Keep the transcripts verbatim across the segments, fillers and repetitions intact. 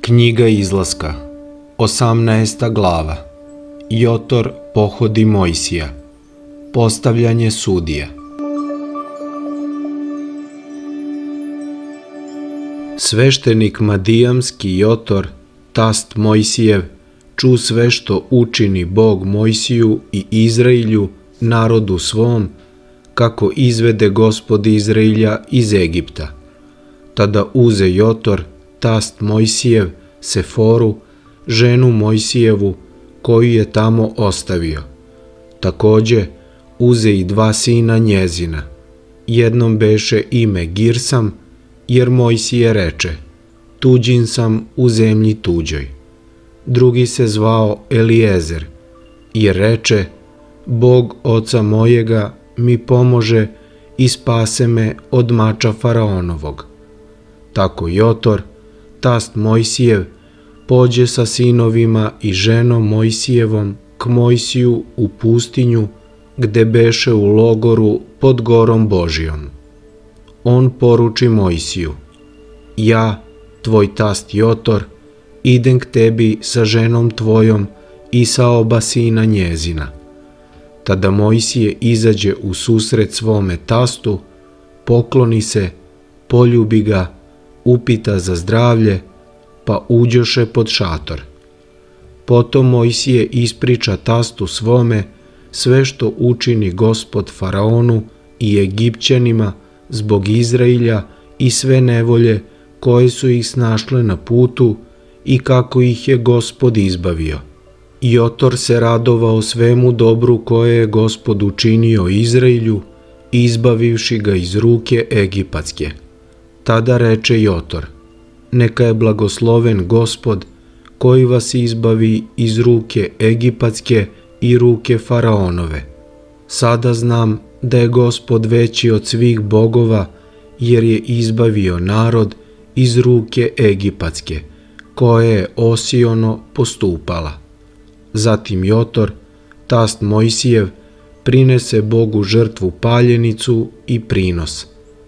Knjiga Izlaska, osamnaesta glava. Jotor pohodi Mojsija. Postavljanje sudija. Sveštenik Madijamski Jotor, tast Mojsijev, ču sve što učini Bog Mojsiju i Izrailju, narodu svom, kako izvede Gospod Izrailja iz Egipta. Tada uze Jotor, tast Mojsijev, Seforu, ženu Mojsijevu, koju je tamo ostavio. Takođe, uze i dva sina njezina. Jednom beše ime Girsam, jer Mojsije reče, tuđin sam u zemlji tuđoj. Drugi se zvao Eliezer, jer reče, Bog oca mojega mi pomože i spase me od mača faraonovog. Tako Jotor, tast Mojsijev, pođe sa sinovima i ženom Mojsijevom k Mojsiju u pustinju, gde beše u logoru pod gorom Božijom. On poruči Mojsiju, ja, tvoj tast Jotor, idem k tebi sa ženom tvojom i sa oba sina njezina. Tada Mojsije izađe u susret svome tastu, pokloni se, poljubi ga, upita za zdravlje, pa uđoše pod šator. Potom Mojsije ispriča tastu svome sve što učini Gospod faraonu i Egipćanima zbog Izrailja i sve nevolje koje su ih snašle na putu i kako ih je Gospod izbavio. Jotor se radovao svemu dobru koje je Gospod učinio Izrailju, izbavivši ga iz ruke egipatske. Tada reče Jotor, neka je blagosloven Gospod koji vas izbavi iz ruke egipatske i ruke faraonove. Sada znam da je Gospod veći od svih bogova, jer je izbavio narod iz ruke egipatske, koje je osiono postupala. Zatim Jotor, tast Mojsijev, prinese Bogu žrtvu paljenicu i prinos.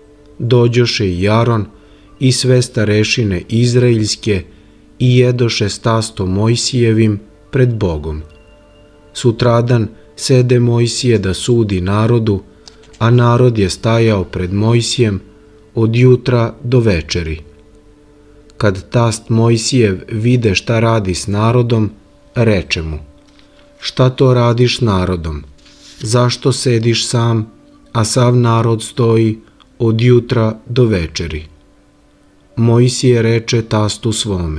Dođoše i Aron i sve starešine izraeljske i jedoše s tastom Mojsijevim pred Bogom. Sutradan sede Mojsije da sudi narodu, a narod je stajao pred Mojsijem od jutra do večeri. Kad tast Mojsijev vide šta radi s narodom, reče mu, šta to radiš s narodom? Zašto sediš sam, a sav narod stoji od jutra do večeri? Mojsije reče tastu svome,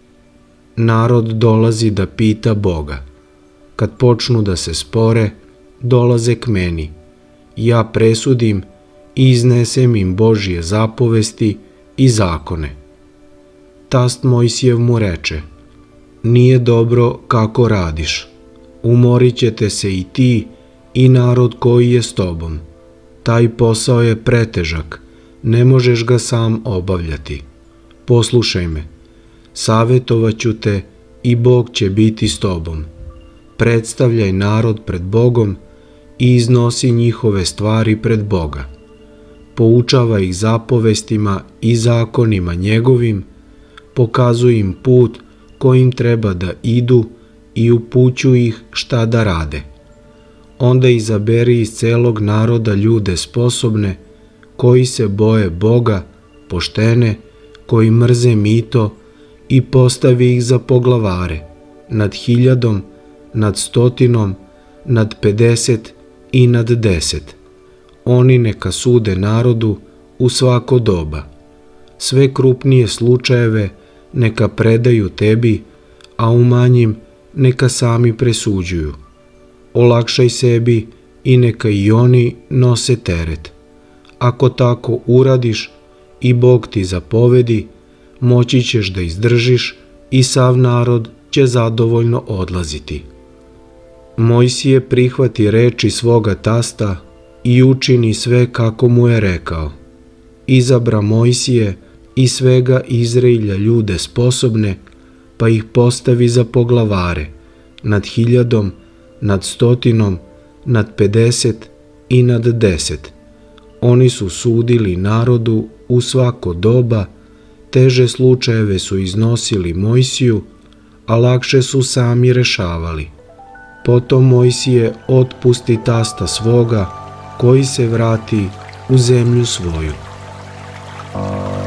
narod dolazi da pita Boga. Kad počnu da se spore, dolaze k meni. Ja presudim i iznesem im Božje zapovesti i zakone. Tast Mojsijev mu reče, nije dobro kako radiš. Umorit ćete se i ti i narod koji je s tobom. Taj posao je pretežak, ne možeš ga sam obavljati. Poslušaj me, savjetovaću te i Bog će biti s tobom. Predstavljaj narod pred Bogom i iznosi njihove stvari pred Boga. Poučava ih zapovestima i zakonima njegovim, pokazuj im put kojim treba da idu i upućuj ih šta da rade. Onda izaberi iz celog naroda ljude sposobne, koji se boje Boga, poštene, koji mrze mito i postavi ih za poglavare, nad hiljadom, nad stotinom, nad pedeset i nad deset. Oni neka sude narodu u svako doba. Sve krupnije slučajeve neka predaju tebi, a u manjim neka sami presuđuju. Olakšaj sebi i neka i oni nose teret. Ako tako uradiš i Bog ti zapovedi, moći ćeš da izdržiš i sav narod će zadovoljno odlaziti. Mojsije prihvati reči svoga tasta i učini sve kako mu je rekao. Izabra Mojsije i svega Izrailja ljude sposobne, pa ih postavi za poglavare, nad hiljadom, nad stotinom, nad pedeset i nad deset. Oni su sudili narodu u svako doba, Teže slučajeve su iznosili Mojsiju, a lakše su sami rešavali. Potom Mojsije otpusti tasta svoga, koji se vrati u zemlju svoju.